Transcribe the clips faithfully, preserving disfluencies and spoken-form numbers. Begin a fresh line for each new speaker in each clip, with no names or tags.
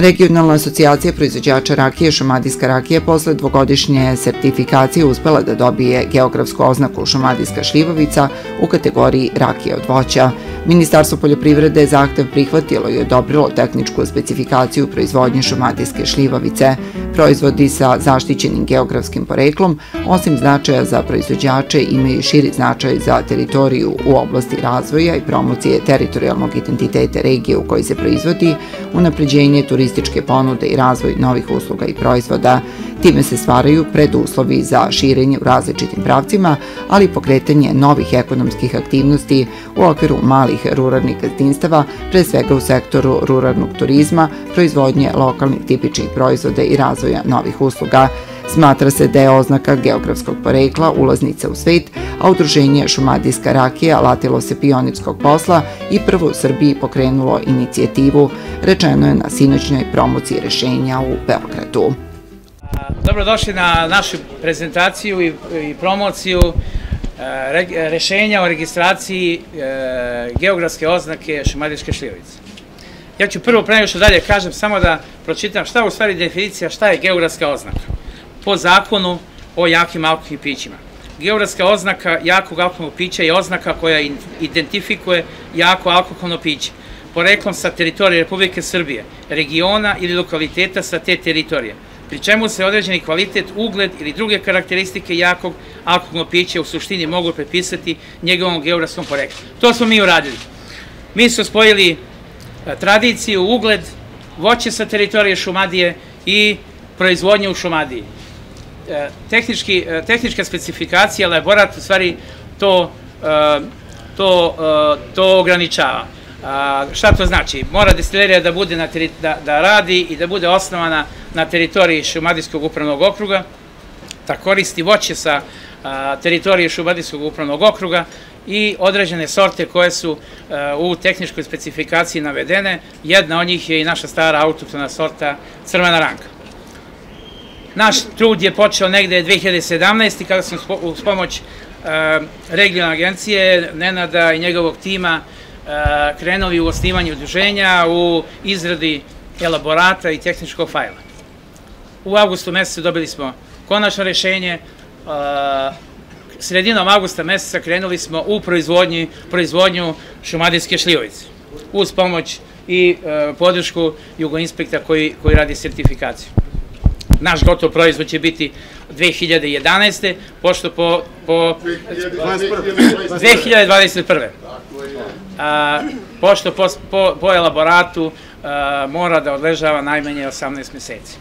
Regionalna asocijacija proizvođača rakije Šumadijska rakija posle dvogodišnje sertifikacije uspela da dobije geografsku oznaku Šumadijska šljivovica u kategoriji rakije od voća. Ministarstvo poljoprivrede je zahtev prihvatilo i odobrilo tehničku specifikaciju proizvodnje šumadijske šljivovice. Proizvodi sa zaštićenim geografskim poreklom, osim značaja za proizvođače, imaju i širi značaj za teritoriju u oblasti razvoja i promocije teritorijalnog identiteta regije u kojoj se proizvodi, unapređenje turističke ponude i razvoj novih usluga i proizvoda. Time se stvaraju preduslovi za širenje u različitim pravcima, ali i pokretanje novih ekonomskih aktivnosti u okviru malih ruralnih gazdinstava, pre svega u sektoru ruralnog turizma, proizvodnje lokalnih tipičnih proizvoda i razvoja novih usluga. Smatra se da je oznaka geografskog porekla ulaznica u svet, a udruženje Šumadijska rakija latilo se pionirskog posla i prvo u Srbiji pokrenulo inicijativu, rečeno je na sinoćnoj promociji rešenja u Beogradu.
Dobrodošli na našu prezentaciju i promociju rešenja o registraciji geografske oznake Šumadijske šljivovice. Ja ću prvo, pre nego što dalje kažem, samo da pročitam šta je u stvari definicija šta je geografska oznaka po zakonu o jakim alkoholnim pićima. Geografska oznaka jakog alkoholnog pića je oznaka koja identifikuje jako alkoholno piće poreklom sa teritorije Republike Srbije, regiona ili lokaliteta sa te teritorije, pri čemu se određeni kvalitet, ugled ili druge karakteristike jakog alkoholnog pića u suštini mogu prepisati njegovom geografskom poreklu. To smo mi uradili. Mi smo spojili tradiciju, ugled, voće sa teritorije Šumadije i proizvodnje u Šumadiji. Tehnička specifikacija, elaborat, u stvari to ograničava. Šta to znači? Mora destilerija da radi i da bude osnovana na teritoriji Šumadijskog upravnog okruga, da koristi voće sa teritorije Šumadijskog upravnog okruga i određene sorte koje su u tehničkoj specifikaciji navedene. Jedna od njih je i naša stara autohtona sorta Crvena ranka. Naš trud je počeo negde dve hiljade sedamnaeste. kada smo uz pomoć regionalne agencije Nenada i njegovog tima krenuli u osnivanje udruženja, u izradi elaborata i tehničkog fajla. U avgustu mesecu dobili smo konačno rešenje. Sredinom avgusta meseca krenuli smo u proizvodnju šumadijske šljivovice uz pomoć i podršku Jugoinspekta koji radi sertifikaciju. Naš gotov proizvod će biti dve hiljade jedanaeste. pošto po dve hiljade dvadeset prve. pošto po elaboratu mora da odležava najmanje osamnaest meseci.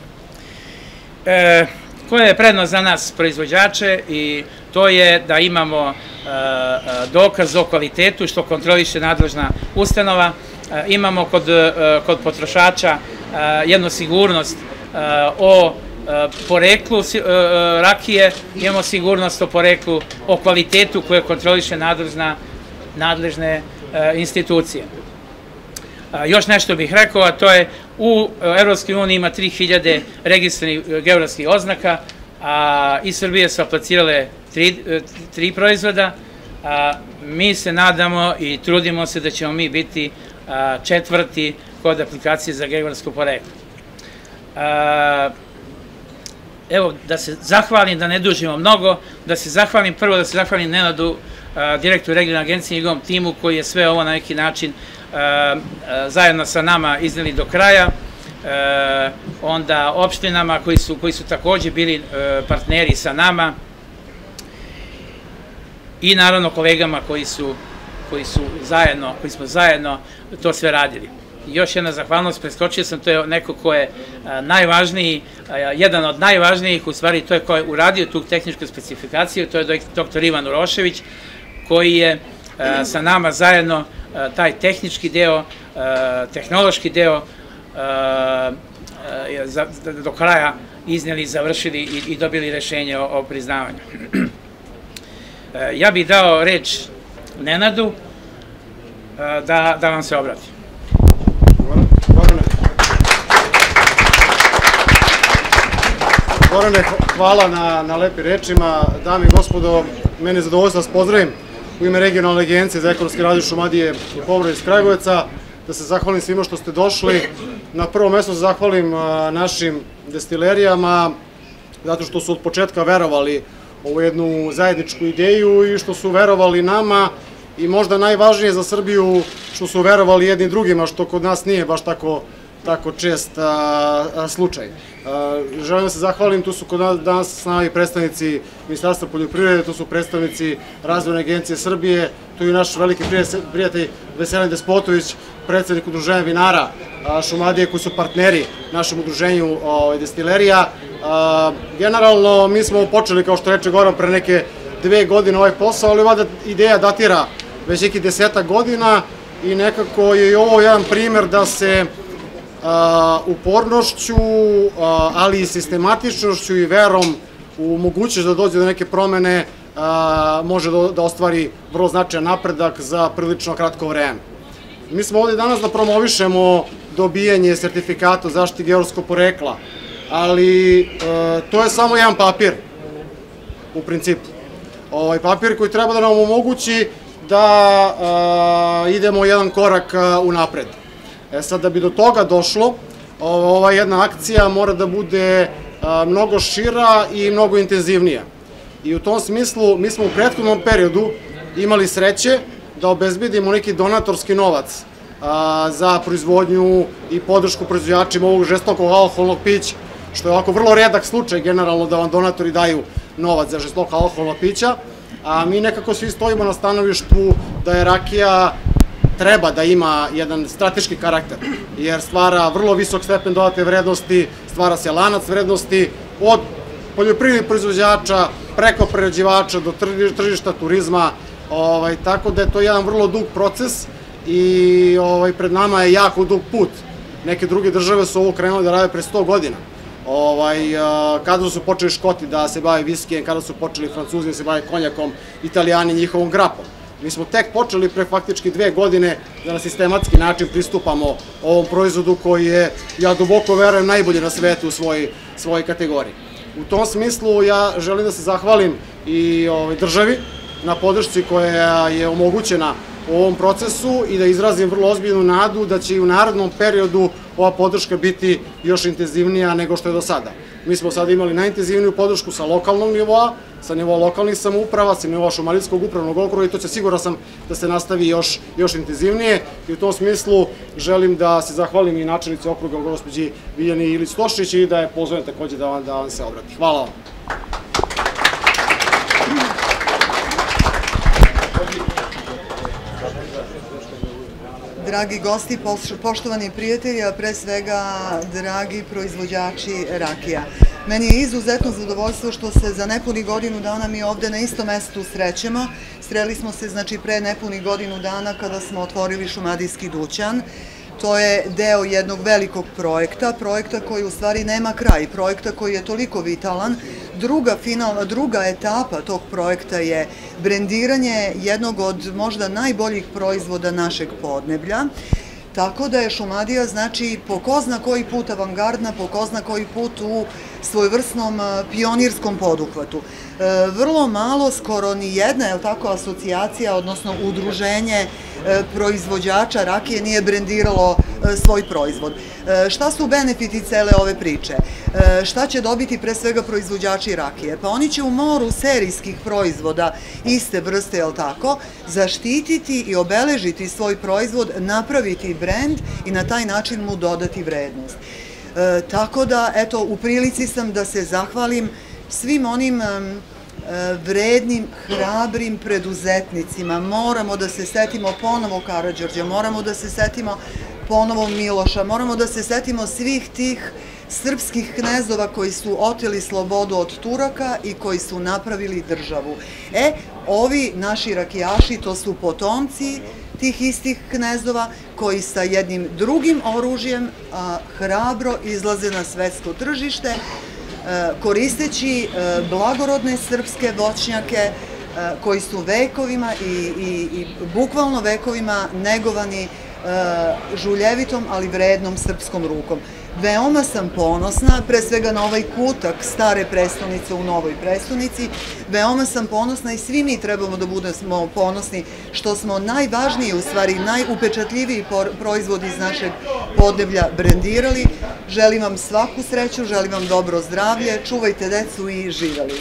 Koja je prednost za nas proizvođače? I to je da imamo dokaz o kvalitetu što kontroliše nadležna ustanova, imamo kod potrošača jednu sigurnost o poreklu rakije, imamo sigurnost o poreklu, o kvalitetu koje kontroliše nadležne institucije. Još nešto bih rekao, a to je u Evropskoj uniji ima tri hiljade registrovanih geografskih oznaka, a iz Srbije su aplicirale tri proizvoda. Mi se nadamo i trudimo se da ćemo mi biti četvrti kod aplikacije za geografsko poreklo. Evo, da se zahvalim, da ne dužimo mnogo, da se zahvalim, prvo da se zahvalim Nenadu, direktoru regionalne agencije i njegovom timu koji je sve ovo na neki način zajedno sa nama izneli do kraja, onda opštinama koji su takođe bili partneri sa nama i naravno kolegama koji su zajedno, koji smo zajedno to sve radili. Još jedna zahvalnost, preskočio sam, to je neko ko je najvažniji, jedan od najvažnijih, u stvari to je ko je uradio tu tehničku specifikaciju, to je doktor Ivan Urošević, koji je sa nama zajedno taj tehnički deo, tehnološki deo do kraja izneli, završili i dobili rešenje o priznavanju. Ja bih dao reč Nenadu da vam se obrati.
Gorane, hvala na lepim rečima. Dame i gospodo, meni je zadovoljstvo da vas pozdravim u ime Regionalne agencije za ekonomski razvoj Šumadije i Pomoravlja iz Kragujevca, da se zahvalim svima što ste došli, na prvom mestu zahvalim našim destilerijama, zato što su od početka verovali ovu jednu zajedničku ideju i što su verovali nama i možda najvažnije za Srbiju što su verovali jedni drugima, što kod nas nije baš tako tako čest slučaj. Želim da se zahvalim, tu su kod nas danas s nama i predstavnici Ministarstva poljoprivrede, tu su predstavnici Razvojne agencije Srbije, tu je i naš veliki prijatelj Veselin Despotović, predsednik udruženja vinara Šumadije, koji su partneri našem udruženju destilerija. Generalno, mi smo počeli, kao što reče Goran, pre neke dve godine ovaj posao, ali ova ideja datira već nekih desetak godina i nekako je i ovo jedan primer da se upornošću, ali i sistematičnošću i verom u mogućnost da dođe do neke promene može da ostvari vrlo značajan napredak za prilično kratko vreme. Mi smo ovde danas da promovišemo dobijanje sertifikata o zaštiti geografskog porekla, ali to je samo jedan papir u principu. Ovaj papir koji treba da nam omogući da idemo jedan korak unapred. E sad, da bi do toga došlo, ova jedna akcija mora da bude mnogo šira i mnogo intenzivnija. I u tom smislu, mi smo u prethodnom periodu imali sreće da obezbedimo neki donatorski novac za proizvodnju i podršku proizvođačima ovog žestokog alkoholnog pića, što je ovako vrlo redak slučaj generalno da vam donatori daju novac za žestoka alkoholna pića, a mi nekako svi stojimo na stanovištu da je rakija treba da ima jedan strateški karakter, jer stvara vrlo visok stepen dodate vrednosti, stvara se lanac vrednosti od poljoprivrednih proizvođača preko prerađivača do tržišta, turizma, tako da je to jedan vrlo dug proces i pred nama je jako dug put. Neke druge države su ovo krenule da rade pre sto godina. Kada su počeli Škoti da se bave viskijem, kada su počeli Francuzi da se bave konjakom, Italijani njihovom grapom. Mi smo tek počeli pre faktički dve godine da na sistematski način pristupamo ovom proizvodu koji je, ja duboko verujem, najbolji na svetu u svojoj kategoriji. U tom smislu ja želim da se zahvalim i državi na podršci koja je omogućena u ovom procesu i da izrazim vrlo ozbiljnu nadu da će i u narednom periodu ova podrška biti još intenzivnija nego što je do sada. Mi smo sada imali najintenzivniju podršku sa lokalnog nivoa, sa nivoa lokalnih samouprava, sa nivoa Šumadijskog upravnog okruga i to će siguran sam da se nastavi još intenzivnije i u tom smislu želim da se zahvalim i načelnici okruga gospođi Biljani Ilić-Tošić i da je pozovem takođe da vam se obrati. Hvala vam.
Dragi gosti, poštovani prijatelji, a pre svega dragi proizvođači rakija. Meni je izuzetno zadovoljstvo što se za nepunih godinu dana mi ovde na istom mestu srećemo. Sreli smo se znači pre nepunih godinu dana kada smo otvorili Šumadijski dućan. To je deo jednog velikog projekta, projekta koji u stvari nema kraj, projekta koji je toliko vitalan. Druga, finalna, druga etapa tog projekta je brendiranje jednog od možda najboljih proizvoda našeg podneblja. Tako da je Šumadija, znači, po ko zna koji put avangardna, po ko zna koji put u svojevrsnom pionirskom poduhvatu. Vrlo malo, skoro ni jedna, je li tako, asocijacija, odnosno udruženje proizvođača rakije nije brendiralo svoj proizvod. Šta su benefiti cele ove priče? Šta će dobiti pre svega proizvođači rakije? Pa oni će u moru serijskih proizvoda iste vrste, je li tako, zaštititi i obeležiti svoj proizvod, napraviti brend i na taj način mu dodati vrednost. Tako da, eto, u prilici sam da se zahvalim svim onim vrednim, hrabrim preduzetnicima. Moramo da se setimo ponovo Karađorđa, moramo da se setimo ponovo Miloša, moramo da se setimo svih tih srpskih knezova koji su oteli slobodu od Turaka i koji su napravili državu. E, ovi naši rakijaši, to su potomci tih istih knezova koji sa jednim drugim oružjem hrabro izlaze na svetsko tržište, koristeći blagorodne srpske voćnjake koji su vekovima i bukvalno vekovima negovani žuljevitom, ali vrednom srpskom rukom. Veoma sam ponosna, pre svega na ovaj kutak stare prestonice u novoj prestonici, veoma sam ponosna i svi mi trebamo da budemo ponosni što smo najvažniji, u stvari najupečatljiviji proizvod iz našeg podneblja brendirali. Želim vam svaku sreću, želim vam dobro zdravlje, čuvajte decu i živeli.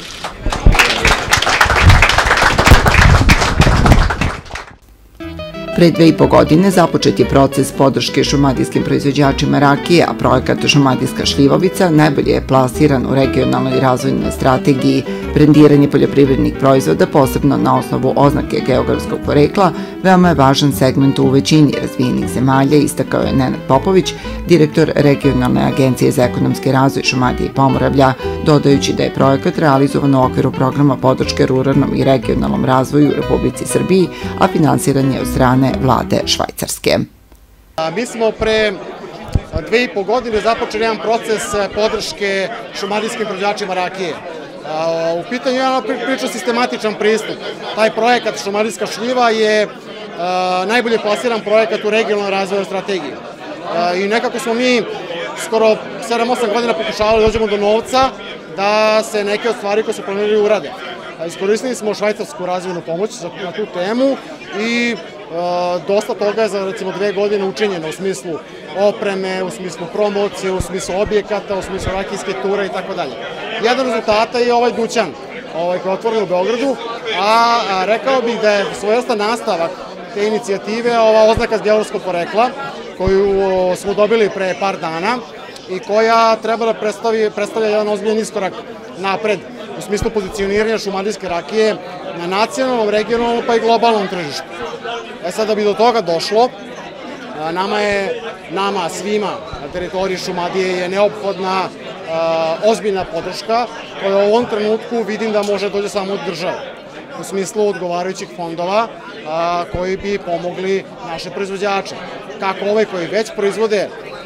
Pre dve i po godine započet je proces podrške šumadijskim proizvođačima rakije, a projekat Šumadijska šljivovica najbolje je plasiran u regionalnoj razvojnoj strategiji. Brendiranje poljoprivrednih proizvoda, posebno na osnovu oznake geografskog porekla, veoma je važan segment u većini razvijenih zemalja, istakao je Nenad Popović, direktor Regionalne agencije za ekonomski razvoj Šumadije i Pomoravlja, dodajući da je projekat realizovan u okviru programa podrške ruralnom i regionalnom razvoju u Republici Srbiji, a finansiran je od strane vlade Švajcarske.
Mi smo pre dve i po godine započeli jedan proces podrške šumadijskim proizvođačima rakije. U pitanju je jedna priča sistematičan pristup. Taj projekat Šumadijska šljiva je najbolje plasiran projekat u regionalnoj razvojnoj strategiji. I nekako smo mi skoro sedam osam godina pokušavali da dođemo do novca da se neke od stvari koje su planirali urade. Iskoristili smo švajcarsku razvojnu pomoć na tu temu i dosta toga je za recimo dve godine učinjeno u smislu opreme, u smislu promocije, u smislu objekata, u smislu rakijske ture i tako dalje. Jedan od rezultata je ovaj dućan koji je otvoren u Beogradu, a rekao bih da je svojevrstan nastavak te inicijative ova oznaka geografskog porekla koju smo dobili pre par dana i koja treba da predstavlja jedan ozbiljan iskorak napred u smislu pozicioniranja šumadijske rakije na nacionalnom, regionalnom pa i globalnom tržištu. E sad da bi do toga došlo, nama je, nama svima na teritoriji Šumadije je neophodna ozbiljna podrška koja u ovom trenutku vidim da može dođe samo od države u smislu odgovarajućih fondova koji bi pomogli naše proizvođače. Kako ove koji već proizvode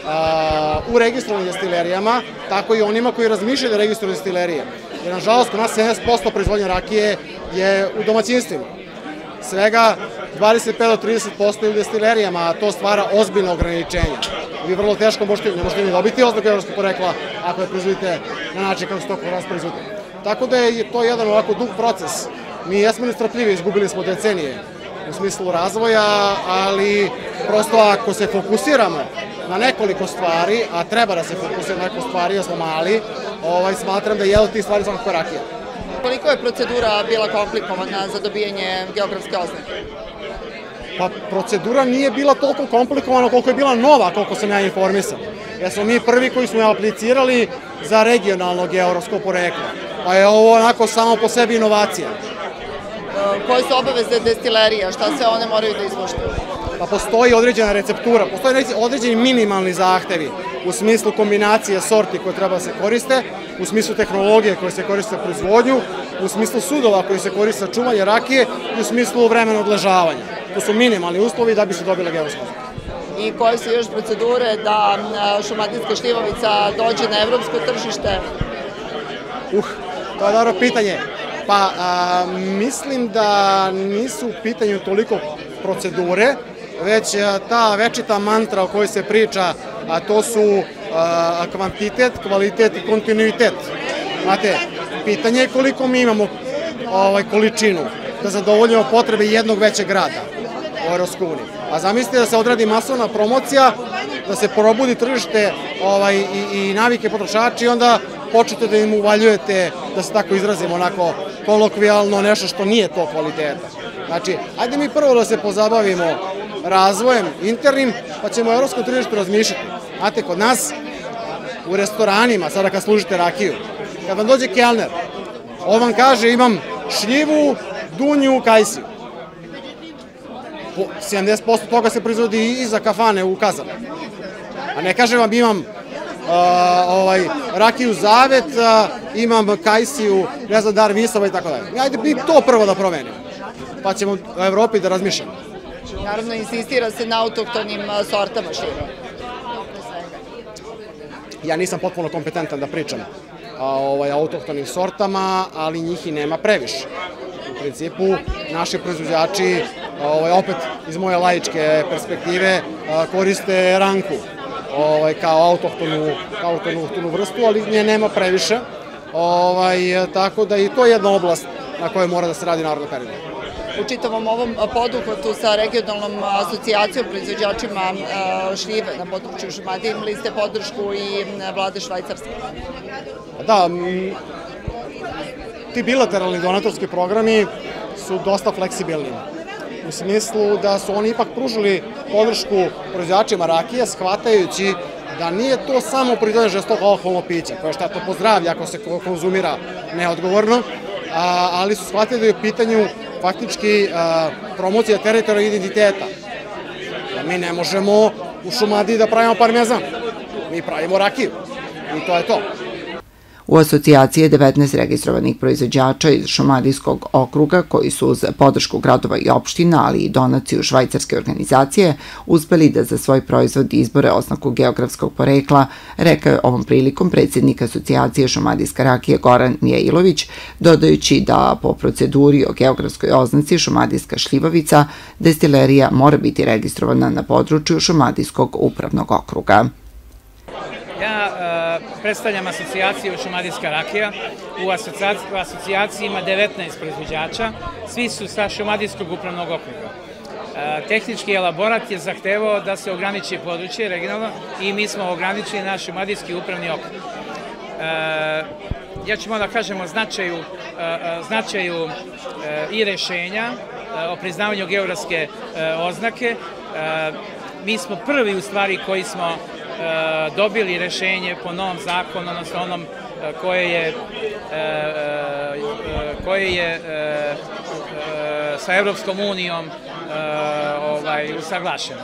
u registrovanim destilerijama, tako i onima koji razmišljaju da registruju destilerije. Jer, nažalost, kod nas sedamdeset posto proizvodnje rakije je u domaćinstvima. Svega dvadeset pet do trideset posto je u destilerijama, a to stvara ozbiljno ograničenje. Vi vrlo teško možete, ne možete ni dobiti oznaku geografskog porekla ako je proizvodite na način kako se to kod nas proizvodi. Tako da je to jedan ovako dug proces. Mi jesmo nestrpljivi, izgubili smo decenije u smislu razvoja, ali prosto ako se fokusiramo na nekoliko stvari, a treba da se fokusiramo na nekoliko stvari, jer smo mali, smatram da je jedan od tih stvari svakako rakija.
Koliko je procedura bila komplikovana za dobijanje geografske oznake?
Pa procedura nije bila toliko komplikovana koliko je bila nova, koliko sam ja informisan. Jer smo mi prvi koji smo aplicirali za regionalno geografsko poreklo. Pa je ovo onako samo po sebi inovacija.
Koje su obaveze destilerija? Šta se one moraju da izpoštuju?
Pa postoji određena receptura, postoji određeni minimalni zahtevi u smislu kombinacije sorti koje treba da se koriste, u smislu tehnologije koje se koriste za proizvodnju, u smislu sudova koji se koriste za čuvanje rakije i u smislu vremena odležavanja. To su minimalni uslovi da bi se dobila geografska oznaka.
I koje su još procedure da šumadijska šljivovica dođe na evropsko tržište?
Uh, to je dobro pitanje. Pa mislim da nisu u pitanju toliko procedure, već ta večita mantra o kojoj se priča, a to su kvantitet, kvalitet i kontinuitet. Znate, pitanje je koliko mi imamo količinu da zadovoljimo potrebe jednog većeg grada u Evropskoj uniji. A zamislite da se odradi masovna promocija, da se probudi tržište i navike potrošača i onda počnete da im uvaljujete, da se tako izrazimo onako kolokvijalno, nešto što nije to kvaliteta. Znači, ajde mi prvo da se pozabavimo razvojem internim, pa ćemo u evropskom tržištu razmišljati. Znate, kod nas u restoranima, sada kad služite rakiju, kad vam dođe kelner, on vam kaže imam šljivu, dunju, kajsiju. sedamdeset posto toga se proizvodi i za kafane u kazama. A ne kaže vam imam rakiju zavet, imam kajsiju, ne znam, dar visova i tako dalje. Ajde mi to prvo da promenimo, pa ćemo u Evropi da razmišljamo.
Naravno, insistira se na autohtonim sortama šljiva.
Ja nisam potpuno kompetentan da pričam o autohtonim sortama, ali njih i nema previše. U principu, naši proizvođači, opet iz moje laičke perspektive, koriste ranku. kao autohtonu vrstu, ali nje nema previše. Tako da i to je jedna oblast na kojoj mora da se radi naredno periodu.
U čitavom ovom poduhvatu sa regionalnom asocijacijom proizvođačima šljive na području Šumadije imali ste podršku i vlade Švajcarske.
Da, ti bilateralni donatorski programi su dosta fleksibilni. U smislu da su oni ipak pružili podršku proizvođačima rakije, shvatajući da nije to samo proizvodnja žestokog alkoholnog pića, koje je štetno po zdravlje ako se konzumira neodgovorno, ali su shvatili da je u pitanju faktički promocija teritorijalnog identiteta. Mi ne možemo u Šumadiji da pravimo parmezan, mi pravimo rakiju i to je to.
U asocijaciji je devetnaest registrovanih proizvođača iz Šumadijskog okruga koji su uz podršku gradova i opština, ali i donaciju švajcarske organizacije, uspeli da za svoj proizvod izbore oznaku geografskog porekla, rekao je ovom prilikom predsjednik asocijacije Šumadijska rakija Goran Mijailović, dodajući da po proceduri o geografskoj oznaci Šumadijska šljivovica destilerija mora biti registrovana na području Šumadijskog upravnog okruga.
Ja predstavljam asocijaciju Šumadijska rakija. U asocijaciji ima devetnaest proizvođača, svi su sa Šumadijskog upravnog okruga. Tehnički elaborat je zahtevao da se ograniči područje regionalno i mi smo ograničili naš Šumadijski upravni okrug. Ja ću malo da kažem o značaju i rešenja o priznavanju geografske oznake. Mi smo prvi u stvari koji smo dobili rešenje po novom zakonu, odnosno onom koje je sa Evropskom unijom usaglašeno.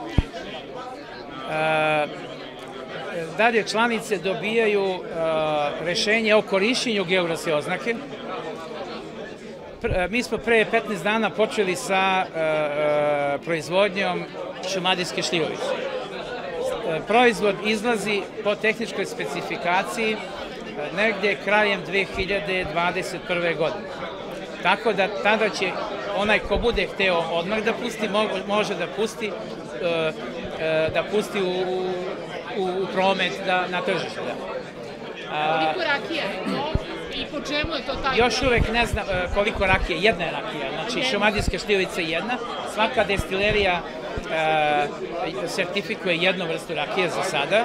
Dalje članice dobijaju rešenje o korišćenju geografske oznake. Mi smo pre petnaest dana počeli sa proizvodnjom šumadijske šljivovice. Proizvod izlazi po tehničkoj specifikaciji negdje krajem dve hiljade dvadeset prve. godine. Tako da tada će onaj ko bude hteo odmah da pusti, može da pusti da pusti u promet na tržište.
Koliko rakija je to i po čemu je to taj?
Još uvek ne znam koliko rakije, jedna je rakija, znači šumadijska šljivovica je jedna, svaka destilerija sertifikuje jednu vrstu rakije za sada.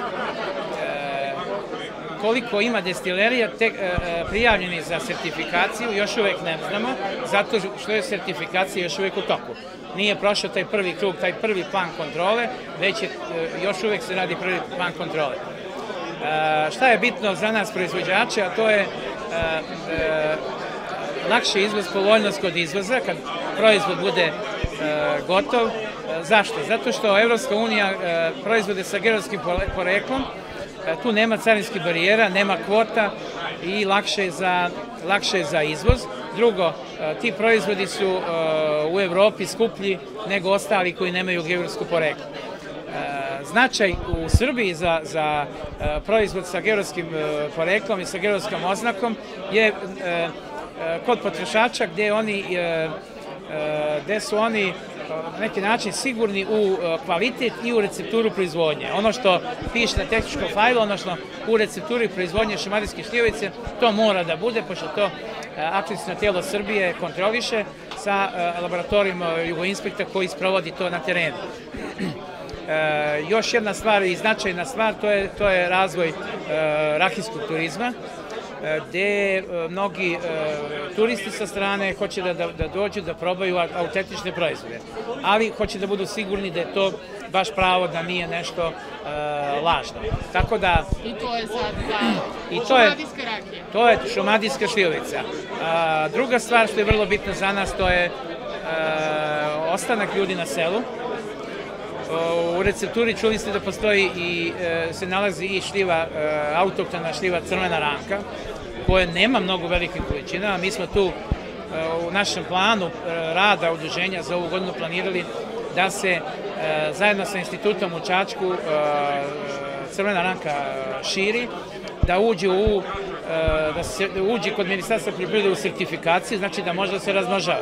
Koliko ima destilerija prijavljenih za sertifikaciju, još uvek ne znamo, zato što je sertifikacija još uvek u toku. Nije prošao taj prvi krug, taj prvi plan kontrole, već još uvek se radi prvi plan kontrole. Šta je bitno za nas proizvođače, a to je lakši izvoz, povoljnost kod izvoza, kad proizvod bude gotov. Zašto? Zato što Evropska unija proizvode sa geografskim poreklom, tu nema carinskih barijera, nema kvota i lakše je za izvoz. Drugo, ti proizvodi su u Evropi skuplji nego ostali koji nemaju geografsko poreklo. Značaj u Srbiji za proizvod sa geografskim poreklom i sa geografskom oznakom je kod potrošača gde su oni na neki način sigurni u kvalitet i u recepturu proizvodnje. Ono što piše na tehničkom fajlu, odnosno u recepturi proizvodnje šumadijske šljivovice, to mora da bude, pošto to akreditaciono telo Srbije kontroliše sa laboratorijom Jugoinspekta koji sprovodi to na terenu. Još jedna stvar i značajna stvar, to je razvoj rakijskog turizma, gde mnogi turisti sa strane hoće da dođu da probaju autentične proizvode, ali hoće da budu sigurni da je to baš pravo, da nije nešto lažno.
I to je sad šumadijska rakija?
To je šumadijska šljivovica. Druga stvar što je vrlo bitna za nas, to je ostanak ljudi na selu. U recepturi čuli ste da postoji i se nalazi i šljiva, autoktona šljiva crvena ranka, koje nema mnogo velike količina. Mi smo tu u našem planu rada udruženja za ovu godinu planirali da se zajedno sa institutom u Čačku crvena ranka širi, da uđe kod Ministarstva poljoprivrede u sertifikaciju, znači da može da se razmnožava.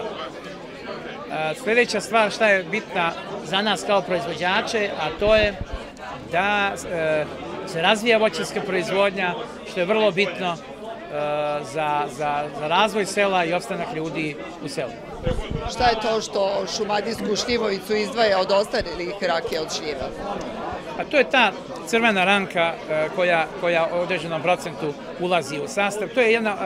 Sljedeća stvar šta je bitna za nas kao proizvođače, a to je da se razvija voćarska proizvodnja, što je vrlo bitno za razvoj sela i opstanak ljudi u selu.
Šta je to što šumadijsku šljivovicu izdvaja od ostalih rakija od šljiva?
A to je ta crvena ranka koja u određenom procentu ulazi u sastav. To je jedna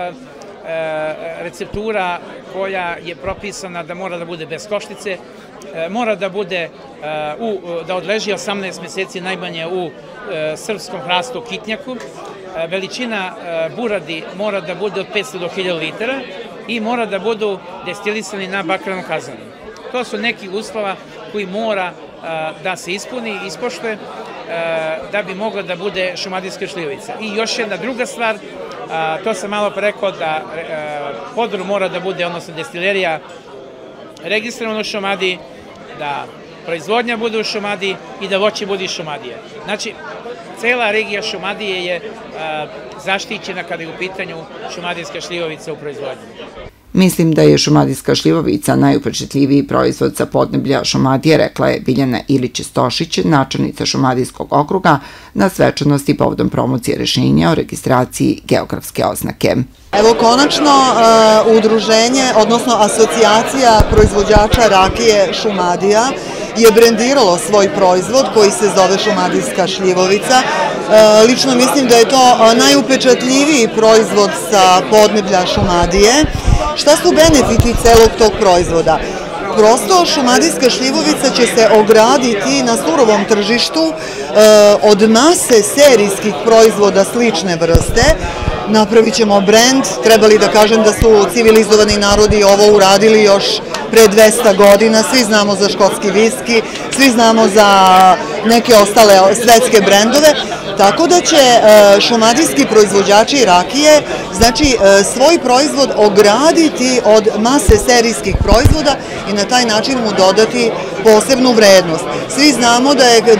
receptura koja je propisana da mora da bude bez koštice, mora da bude, da odleži osamnaest meseci najmanje u srpskom hrastu kitnjaku, veličina buradi mora da bude od petsto do hiljadu litara i mora da budu destilisani na bakarnom kazanu. To su neki uslova koji mora da se ispuni, ispoštuje, da bi mogla da bude šumadijska šljivovica. I još jedna druga stvar, to sam malo rekao da podrum mora da bude, odnosno destilerija, registrovana u Šumadiji, da proizvodnja bude u Šumadiji i da voće bude iz Šumadije. Znači, cela regija Šumadije je zaštićena kada je u pitanju šumadijska šljivovica u proizvodnji.
Mislim da je šumadijska šljivovica najupečetljiviji proizvod sa podneblja Šumadije, rekla je Biljana Ilić-Stošić, načelnica Šumadijskog okruga, na svečanosti povodom promocije rešenja o registraciji geografske oznake.
Evo konačno udruženje, odnosno asocijacija proizvođača rakije Šumadija je brendiralo svoj proizvod koji se zove šumadijska šljivovica. Lično mislim da je to najupečatljiviji proizvod sa podneblja Šumadije. Šta su benefiti celog tog proizvoda? Prosto šumadijska šljivovica će se ograditi na surovom tržištu od mase serijskih proizvoda slične vrste. Napravit ćemo brend, trebali da kažem da su civilizovani narodi ovo uradili još pre dvesta godina, svi znamo za škotski viski, svi znamo za neke ostale svetske brendove, tako da će šumadijski proizvođači rakije, znači svoj proizvod ograditi od mase serijskih proizvoda i na taj način mu dodati posebnu vrednost. Svi znamo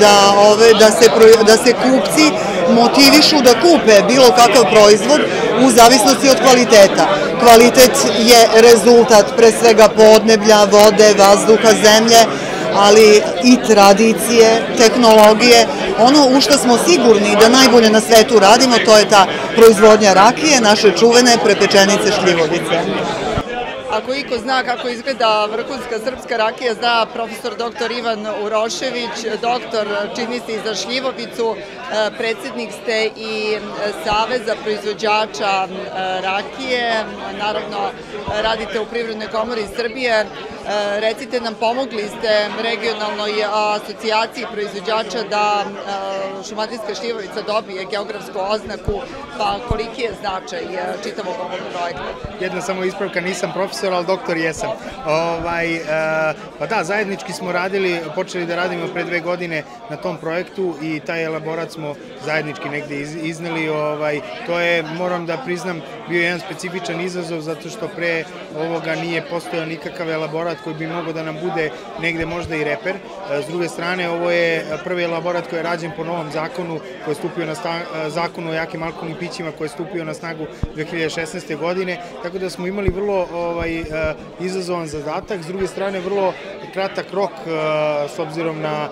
da se kupci motivišu da kupe bilo kakav proizvod u zavisnosti od kvaliteta. Kvalitet je rezultat pre svega podneblja, vode, vazduha, zemlje, ali i tradicije, tehnologije. Ono u što smo sigurni da najbolje na svetu radimo, to je ta proizvodnja rakije, naše čuvene prepečenice šljivovice.
Ako iko zna kako izgleda vrhunska srpska rakija, zna profesor doktor Ivan Urošević, doktor čini se i za šljivovicu, predsjednik ste i Saveza proizvođača rakije, naravno radite u Privrednoj komori Srbije. Recite nam, pomogli ste regionalnoj asocijaciji proizvođača da šumadijska šljivovica dobije geografsku oznaku, pa koliki je značaj čitavog ovog projekta?
Jedna samo ispravka, nisam profesor, ali doktor jesam. Pa da, zajednički smo radili, počeli da radimo pre dve godine na tom projektu i taj elaborat smo zajednički negde izneli. To je, moram da priznam, bio jedan specifičan izazov zato što pre ovoga nije postojao nikakav elaborat koji bi mogao da nam bude negde možda i reper. S druge strane, ovo je prvi elaborat koji je rađen po novom zakonu, koji je stupio na zakonu o jakim alkoholnim pićima, koji je stupio na snagu dve hiljade šesnaeste. godine, tako da smo imali vrlo izazovan zadatak. S druge strane, vrlo kratak rok s obzirom na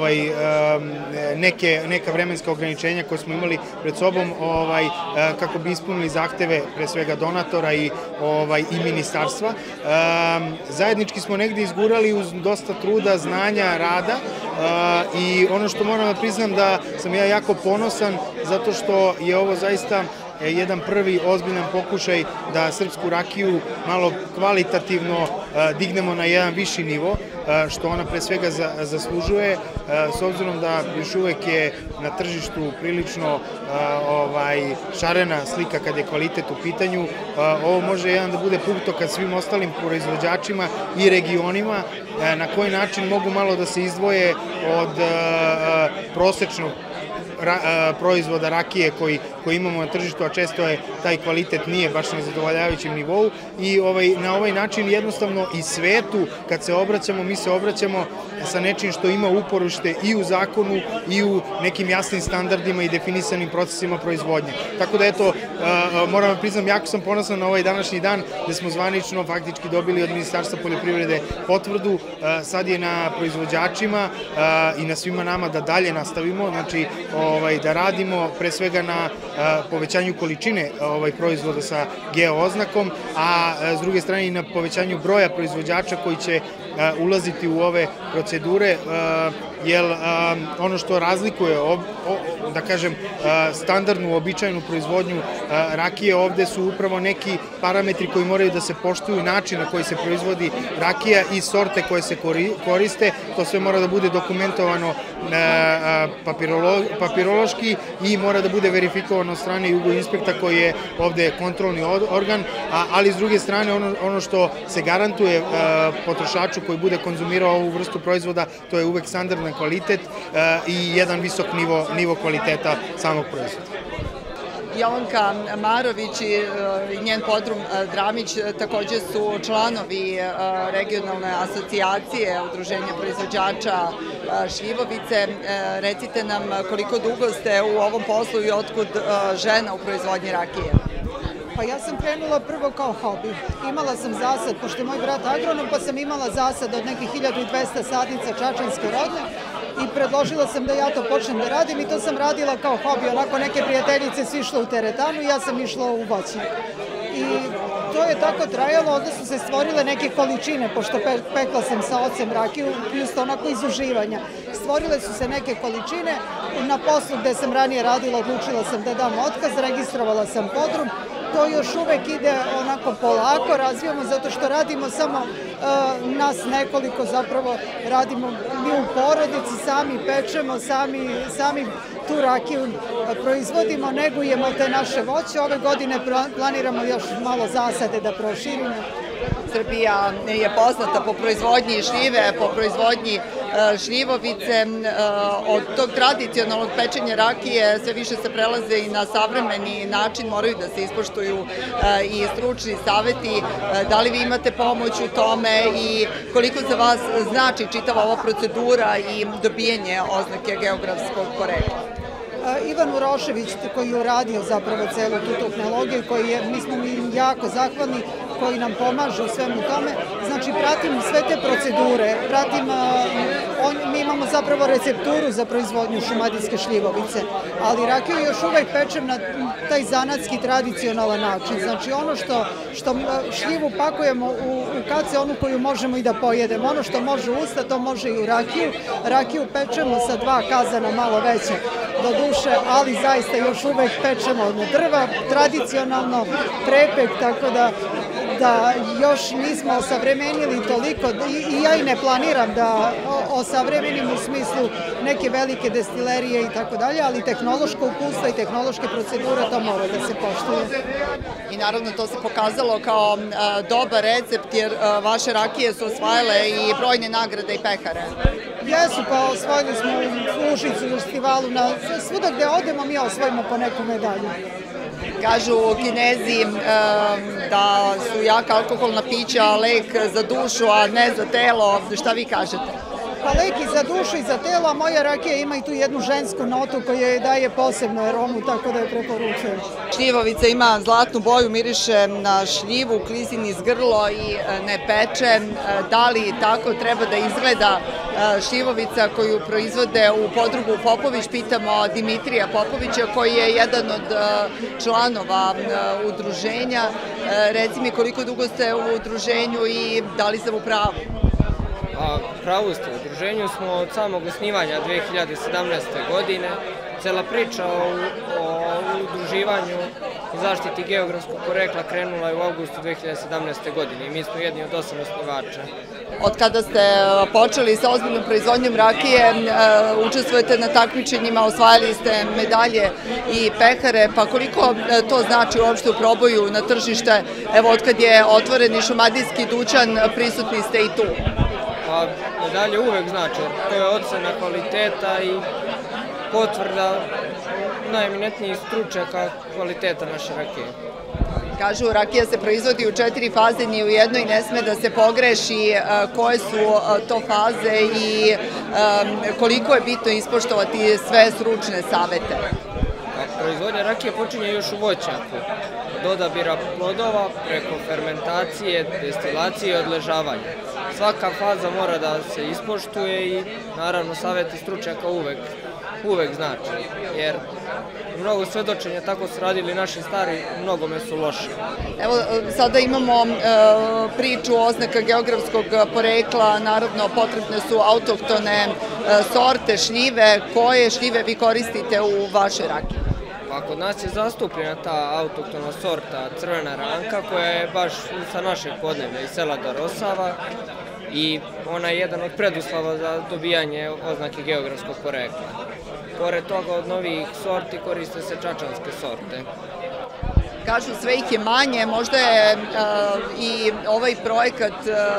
neka vremenska ograničenja koje smo imali pred sobom kako bi ispunili zahteve pre svega donatora i ministarstva. Zajednički smo negde izgurali uz dosta truda, znanja, rada i ono što moram da priznam da sam ja jako ponosan zato što je ovo zaista jedan prvi ozbiljan pokušaj da srpsku rakiju malo kvalitativno dignemo na jedan viši nivo, što ona pre svega zaslužuje, s obzirom da još uvek je na tržištu prilično šarena slika kad je kvalitet u pitanju. Ovo može jedan da bude putokaz svim ostalim proizvođačima i regionima na koji način mogu malo da se izdvoje od prosečnog proizvoda rakije koji imamo na tržištu, a često je taj kvalitet nije baš na zadovoljavajućem nivou i na ovaj način jednostavno i svetu kad se obraćamo, mi se obraćamo sa nečim što ima uporište i u zakonu i u nekim jasnim standardima i definisanim procesima proizvodnje. Tako da eto, moram vam priznam, jako sam ponosan na ovaj današnji dan gde smo zvanično faktički dobili od Ministarstva poljoprivrede potvrdu. Sad je na proizvođačima i na svima nama da dalje nastavimo, znači da radimo pre svega na povećanju količine proizvoda sa geo oznakom, a s druge strane i na povećanju broja proizvođača koji će ulaziti u ove procedure, jer ono što razlikuje, da kažem, standardnu, običajnu proizvodnju rakije, ovde su upravo neki parametri koji moraju da se poštuju, način na koji se proizvodi rakija i sorte koje se koriste. To sve mora da bude dokumentovano papirološki i mora da bude verifikovano od strane jugoinspekta koji je ovde kontrolni organ, ali s druge strane ono što se garantuje potrošaču koji bude konzumirao ovu vrstu proizvoda, to je uvek standardan kvalitet i jedan visok nivo kvaliteta samog proizvoda.
Jovanka Marović i njen podrum Dramić takođe su članovi regionalne asocijacije Udruženja proizvođača šljivovice. Recite nam koliko dugo ste u ovom poslu i otkud žena u proizvodnji rakije?
Pa ja sam krenula prvo kao hobi. Imala sam zasad, pošto je moj brat agronom, pa sam imala zasad od nekih hiljadu dvesta sadnica čačanske rodne i predložila sam da ja to počnem da radim i to sam radila kao hobi. Onako neke prijateljice su išle u teretanu i ja sam išla u voćnjak. I to je tako trajalo, onda su se stvorile neke količine, pošto pekla sam sa ocem rakiju, just onako iz uživanja. Stvorile su se neke količine, na poslu gde sam ranije radila odlučila sam da dam otkaz, registrovala sam podrum. To još uvek ide onako polako, razvijamo zato što radimo samo nas nekoliko, zapravo radimo mi u porodici, sami pečemo, sami tu rakiju proizvodimo, negujemo te naše voće. Ove godine planiramo još malo zasade da proširimo.
Srbija je poznata po proizvodnji šljive, po proizvodnji šljivovice. Od tog tradicionalnog pečenja rakije sve više se prelaze i na savremeni način, moraju da se ispoštuju i stručni saveti. Da li vi imate pomoć u tome i koliko za vas znači čitava ova procedura i dobijanje oznake geografskog porekla?
Ivan Urošević koji je uradio zapravo celu tu tehnologiju, koji je, mi smo mi jako zahvalni, koji nam pomaže u svemu tome. Znači, pratim sve te procedure, pratim, mi imamo zapravo recepturu za proizvodnju šumadijske šljivovice, ali rakiju još uvek pečem na taj zanatski tradicionalan način. Znači, ono što šljivu pakujemo u kace, onu koju možemo i da pojedemo. Ono što može u usta, to može i u rakiju. Rakiju pečemo sa dva kazana malo veće do duše, ali zaista još uvek pečemo od drva, tradicionalno prepek, tako da da još nismo osavremenili toliko i ja i ne planiram da osavremenim u smislu neke velike destilerije i tako dalje, ali tehnološko upustvo i tehnološke procedure to mora da se poštuje.
I naravno to se pokazalo kao dobar recept jer vaše rakije su osvajale i brojne nagrade i pehare.
Jesu, pa osvojili smo u Užicu, u festivalu, svuda gde odemo mi osvojimo po neku medalju.
Kažu Kinezi da su jaka alkoholna pića lek za dušu, a ne za telo. Šta vi kažete?
Pa lek i za dušu i za telo, a moja rakija ima i tu jednu žensku notu koja je daje posebnu aromu, tako da je preporučujem.
Šljivovica ima zlatnu boju, miriše na šljivu, klizin iz grlo i ne peče. Da li tako treba da izgleda šljivovica koju proizvode u podrugu Popović? Pitamo Dimitrija Popovića koji je jedan od članova udruženja. Reci mi koliko dugo ste u udruženju i da li sam u pravu?
Pravu ste, u udruženju smo od samog osnivanja dve hiljade sedamnaeste. godine. Cela priča o udruživanju i zaštiti geografskog porekla krenula je u avgustu dve hiljade sedamnaeste. godine i mi smo jedni od osam osnivača.
Od kada ste počeli sa ozbiljnom proizvodnjom rakije, učestvujete na takmičenjima, osvajali ste medalje i pehare, pa koliko to znači uopšte u proboju na tržište? Evo, od kad je otvoren i šumadijski dućan, prisutni ste i tu.
Pa medalje uvek znači, to je ocena kvaliteta i potvrda najeminentnijih stručnjaka kvaliteta naše rakije.
Kažu, rakija se proizvodi u četiri faze, ni u jednoj ne sme da se pogreši. Koje su to faze i koliko je bitno ispoštovati sve stručne savete?
Proizvodnja rakije počinje još u voćnjaku, od odabira plodova preko fermentacije, destilacije i odležavanja. Svaka faza mora da se ispoštuje i naravno saveti stručnjaka uvek, uvek znači, jer mnogo svedočenja tako su radili naši stari, mnogome su loši.
Evo, sada imamo priču oznaka geografskog porekla, naravno potrebne su autohtone sorte šljive. Koje šljive vi koristite u vašoj rakiji?
Pa kod nas je zastupljena ta autohtona sorta crvena ranka koja je baš sa našeg podneblja iz sela Dorosava i ona je jedan od preduslova za dobijanje oznake geografskog porekla. Pored toga od novih sorti koriste se čačanske sorte.
Kažu, sve ih je manje, možda je i ovaj projekat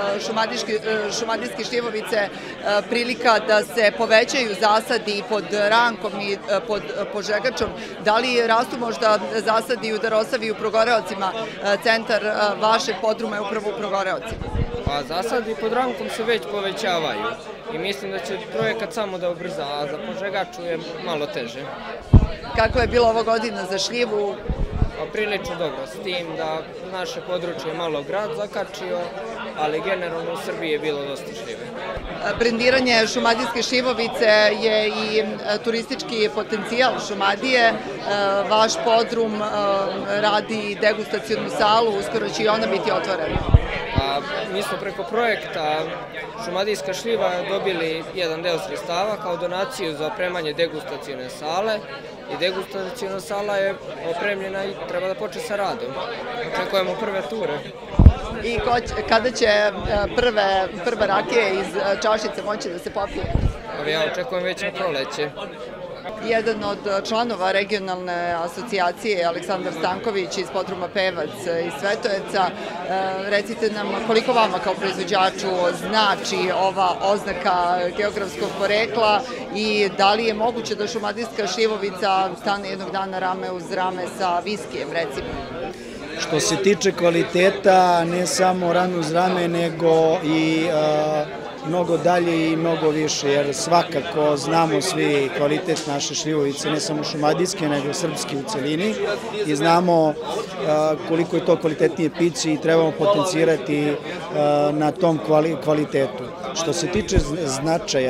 Šumadijske šljivovice prilika da se povećaju zasadi pod rankom i pod požegačom. Da li rastu možda zasadi u Darosavi i u Progoreocima? Centar vašeg podruma je upravo u Progoreocima.
Pa zasadi pod rankom se već povećavaju i mislim da će projekat samo da ubrza, a za požegaču je malo teže.
Kako je bilo ovo godina za šljivu?
Prilično dobro, s tim da naše područje je malo grad zakačio, ali generalno u Srbiji je bilo dosta šljive.
Brendiranje Šumadijske šljivovice je i turistički potencijal Šumadije. Vaš podrum radi degustacionu salu, uskoro će i ona biti otvorena.
Mi smo preko projekta Šumadijska šljiva dobili jedan deo sredstava kao donaciju za opremanje degustacione sale i degustaciona sala je opremljena i treba da počne sa radom. Očekujemo prve ture.
I kada će prva rakija iz čašice moći da se popije?
Ja očekujem već na proleće.
Jedan od članova regionalne asocijacije, Aleksandar Stanković iz podruma Pevac iz Svetojevca. Recite nam koliko vama kao proizvođaču znači ova oznaka geografskog porekla i da li je moguće da Šumadijska šljivovica stane jednog dana rame uz rame sa viskijem, recimo?
Što se tiče kvaliteta, ne samo rame uz rame, nego i mnogo dalje i mnogo više, jer svakako znamo svi kvalitet naše šljivovice, ne samo šumadijske, nego srpske u celini i znamo koliko je to kvalitetnije piće i trebamo potencirati na tom kvalitetu. Što se tiče značaja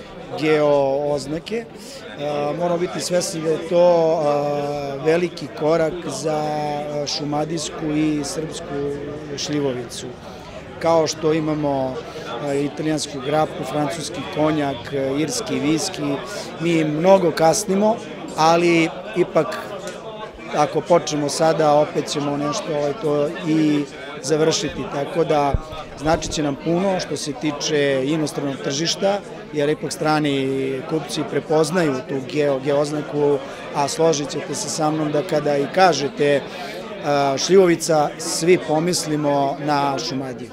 geo-oznake, moramo biti svesni da je to veliki korak za šumadijsku i srpsku šljivovicu. Kao što imamo italijansku grapu, francuski konjak, irski viski, mi mnogo kasnimo, ali ipak ako počnemo sada, opet ćemo nešto to i završiti. Tako da znači će nam puno što se tiče inostranog tržišta, jer ipak strani kupci prepoznaju tu geoznaku, a složit ćete se sa mnom da kada i kažete šljivovica, svi pomislimo na Šumadiju.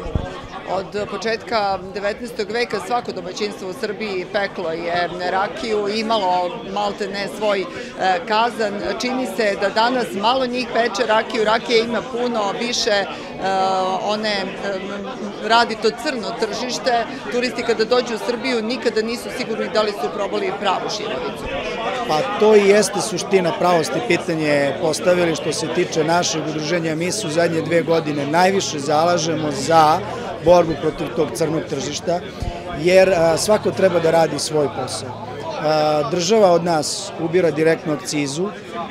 Od početka devetnaestog veka svako domaćinstvo u Srbiji peklo je rakiju, imalo malte ne svoj kazan. Čini se da danas malo njih peče rakiju, rakija ima puno više, one radi to crno tržište. Turisti kada dođu u Srbiju nikada nisu sigurni da li su probali pravu šljivovicu.
Pa to i jeste suština, pravo ste pitanje postavili što se tiče našeg udruženja. Mi se u zadnje dve godine najviše zalažemo za borbu protiv tog crnog tržišta, jer svako treba da radi svoj posao. Država od nas ubira direktnu akcizu,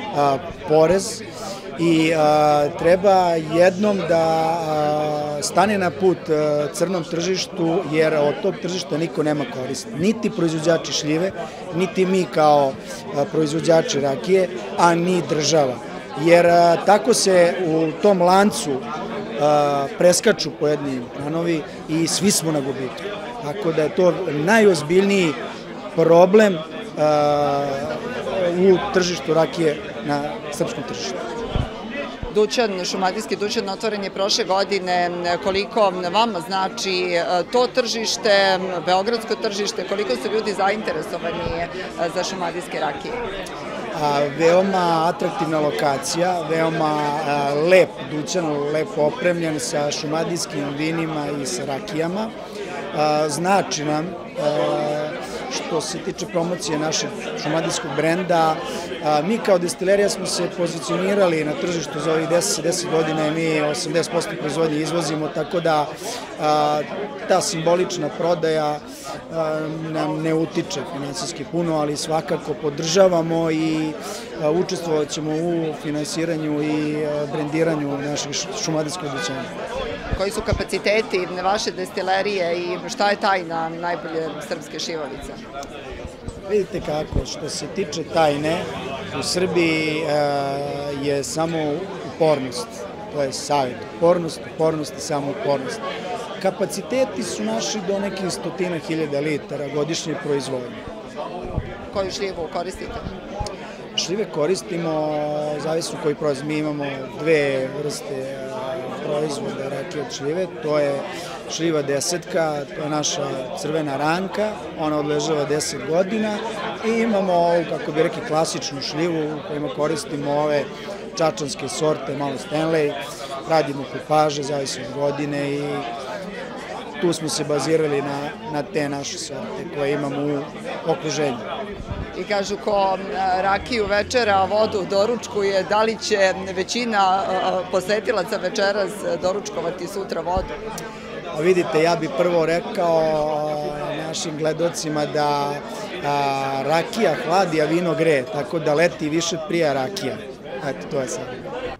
porez i treba jednom da stane na put crnom tržištu, jer od tog tržišta niko nema korist. Niti proizvođači šljive, niti mi kao proizvođači rakije, a ni država. Jer tako se u tom lancu preskaču pojedini planovi i svi smo na gubitku. Tako da je to najozbiljniji problem u tržištu rakije na srpskom tržištu.
Dućan, šumadijski dućan otvoren je prošle godine. Koliko vama znači to tržište, beogradsko tržište, koliko su ljudi zainteresovani za šumadijske rakije?
veoma atraktivna lokacija, veoma lep dućan, lepo opremljen sa šumadijskim vinima i sa rakijama. Znači nam, što se tiče promocije našeg šumadijskog brenda, mi kao destilerija smo se pozicionirali na tržištu za ovih deset godina i mi osamdeset posto proizvodnje izvozimo, tako da ta simbolična prodaja nam ne utiče finansijski puno, ali svakako podržavamo i učestvovat ćemo u finansiranju i brendiranju našeg šumadijskog dućana.
Koji su kapaciteti vaše destilerije i šta je tajna najbolje srpske šljivovice?
Vidite kako, što se tiče tajne, u Srbiji je samo upornost, to je savjet, upornost, upornost i samo upornost. Kapaciteti su naši do nekih stotina hiljada litara godišnje proizvodnje.
Koju šljivu koristite?
Šljive koristimo, zavisno koji proizvod. Mi imamo dve vrste proizvoda rakije od šljive, to je šljiva desetka, to je naša crvena ranka, ona odležava deset godina i imamo ovu, kako bi rekli, klasičnu šljivu u kojima koristimo ove čačanske sorte, malo Stanley, radimo kupaže, zavisno od godine i tu smo se bazirali na, na te naše sorte koje imamo u okruženju.
I kažu ko rakiju večera, vodu doručkuje, da li će većina posetilaca večeras doručkovati sutra vodu?
A vidite, ja bih prvo rekao našim gledocima da a, rakija hladi, a vino gre, tako da leti više prija rakija. Eto, to je sad.